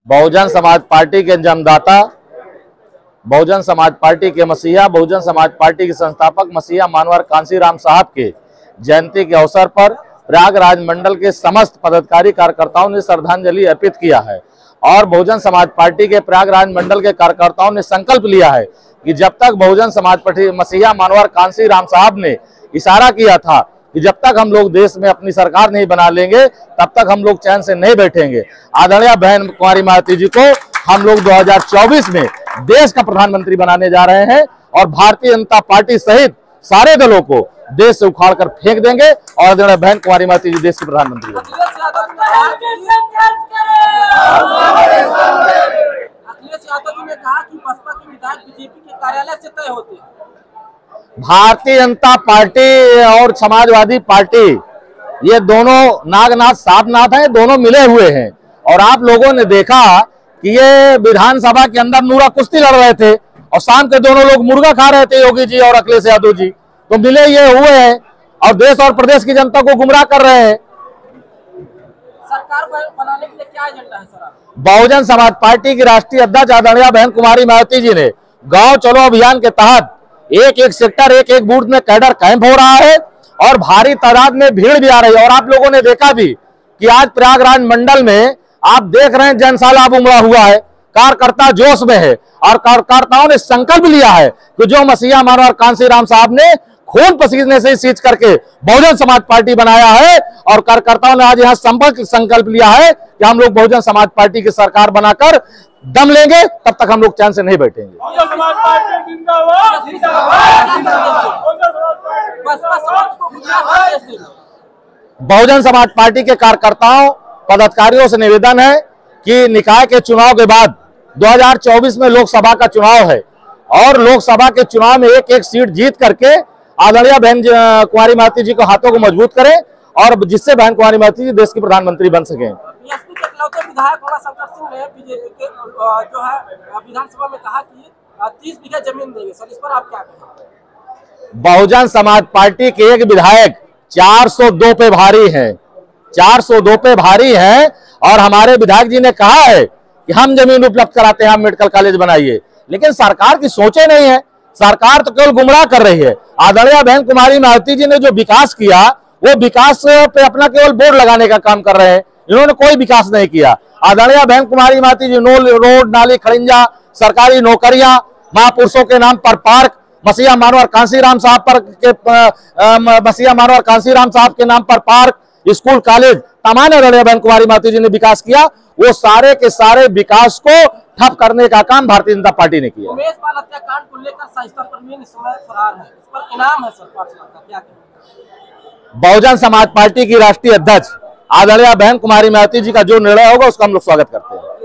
Bahujan Samaj party के जन्मदाता, Bahujan Samaj party के मसीहा, बहुजन समाज पार्टी के संस्थापक मसीहा मानवर कांसीराम साहब के जयंती के अवसर पर प्रयागराज मंडल के समस्त पदाधिकारी कार्यकर्ताओं ने श्रद्धांजलि अर्पित किया है। और बहुजन समाज पार्टी के प्रयागराज मंडल के कार्यकर्ताओं ने संकल्प लिया है कि जब तक बहुजन समाज पार्टी मसीहा मानवर कांसीराम साहब ने इशारा किया था कि जब तक हम लोग देश में अपनी सरकार नहीं बना लेंगे तब तक हम लोग चैन से नहीं बैठेंगे। आदरणीय बहन कुमारी मायावती जी को हम लोग 2024 में देश का प्रधानमंत्री बनाने जा रहे हैं और भारतीय जनता पार्टी सहित सारे दलों को देश से उखाड़ कर फेंक देंगे और आदरणीय बहन कुमारी मायावती जी देश की प्रधानमंत्री बनेंगे। अखिलेश यादव जी ने कहा कि बसपा के विधायक बीजेपी के कार्यालय से तय होते हैं। भारतीय जनता पार्टी और समाजवादी पार्टी ये दोनों नागनाथ साधनाथ हैं, दोनों मिले हुए हैं। और आप लोगों ने देखा कि ये विधानसभा के अंदर नूरा कुश्ती लड़ रहे थे और शाम के दोनों लोग मुर्गा खा रहे थे, योगी जी और अखिलेश यादव जी। तो मिले ये हुए हैं और देश और प्रदेश की जनता को गुमराह कर रहे हैं। सरकार बनाने के लिए क्या एजेंडा है सर? बहुजन समाज पार्टी की राष्ट्रीय अध्यक्ष आदरणीय बहन कुमारी मायावती जी ने गांव चलो अभियान के तहत एक एक सेक्टर, एक एक बूथ में कैडर कैंप हो रहा है और भारी तादाद में भीड़ भी आ रही है। और आप लोगों ने देखा भी कि आज प्रयागराज मंडल में आप देख रहे हैं जनसैलाब उमड़ा हुआ है, कार्यकर्ता जोश में है और कार्यकर्ताओं ने संकल्प लिया है कि जो मसीहा मानवर कांसीराम साहब ने खून पसीने से सींच करके बहुजन समाज पार्टी बनाया है और कार्यकर्ताओं ने आज यहाँ संकल्प लिया है कि हम लोग बहुजन समाज पार्टी की सरकार बनाकर दम लेंगे, तब तक हम लोग चैन से नहीं बैठेंगे। बहुजन समाज पार्टी के कार्यकर्ताओं पदाधिकारियों से निवेदन है कि निकाय के चुनाव के बाद 2024 में लोकसभा का चुनाव है और लोकसभा के चुनाव में एक एक सीट जीत करके आदरणीय बहन कुमारी मायावती जी को हाथों को मजबूत करें और जिससे बहन कुमारी मायावती जी देश की प्रधानमंत्री बन सकें। विधायक शंकर सिंह ने बीजेपी के जो है विधानसभा में कहा कि 30 बीघा जमीन देंगे सर, इस पर आप क्या कहेंगे? बहुजन समाज पार्टी के एक विधायक 402 पे भारी हैं, 402 पे भारी हैं और हमारे विधायक जी ने कहा है कि हम जमीन उपलब्ध कराते हैं, हम मेडिकल कॉलेज बनाइए। लेकिन सरकार की सोचे नहीं है, सरकार तो केवल गुमराह कर रही है। आदरणीय बहन कुमारी मायावती जी ने जो विकास किया वो विकास पे अपना केवल बोर्ड लगाने का काम कर रहे हैं, इन्होंने कोई विकास नहीं किया। आदरणीय बहन कुमारी मायावती जी रोड, नाली, खड़िंजा, सरकारी नौकरियां, महापुरुषों के नाम पर पार्क, मसीहा मानवर कांसीराम साहब मसीहा मानवर कांसीराम साहब के नाम पर पार्क, स्कूल, कॉलेज, तमाम आदरणीय बहन कुमारी मायावती जी ने विकास किया। वो सारे के सारे विकास को ठप करने का काम भारतीय जनता पार्टी ने किया। उमेश पाल हत्याकांड को लेकर सहिष्णुता परवीन इस समय फरार है, इस पर इनाम है सर 5 लाख का, क्या कहेंगे? बहुजन समाज पार्टी की राष्ट्रीय अध्यक्ष आदरणीय बहन कुमारी मायावती जी का जो निर्णय होगा उसका हम लोग स्वागत करते हैं।